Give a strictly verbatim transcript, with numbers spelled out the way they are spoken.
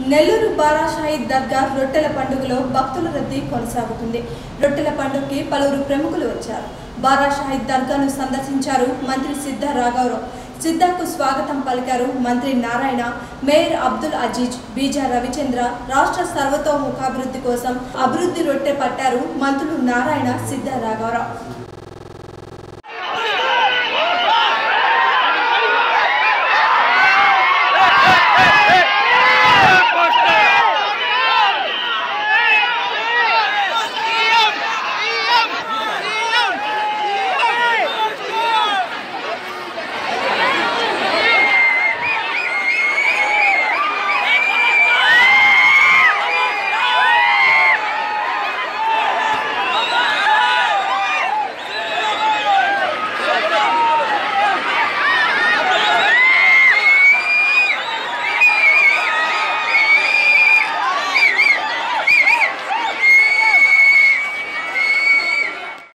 Nellore barashahid దర్గా రొట్టెల పండుగలో భక్తుల రద్దీ కొనసాగుతుంది. రొట్టెల పండుగకి పలువురు ప్రముఖులు వచ్చారు. barashahid దర్గాను సందర్శించారు మంత్రి సిద్ధ రాఘవరావు. సిద్ధకు స్వాగతం పలికారు మంత్రి నారాయణ, మేయర్ అబ్దుల్ అజీజ్, బీజా రవిచంద్ర. రాష్ట్ర సర్వతోముఖాభివృద్ధి కోసం అభివృద్ధి రొట్టె పట్టారు మంత్రులు నారాయణ, సిద్ధ రాఘవరావు.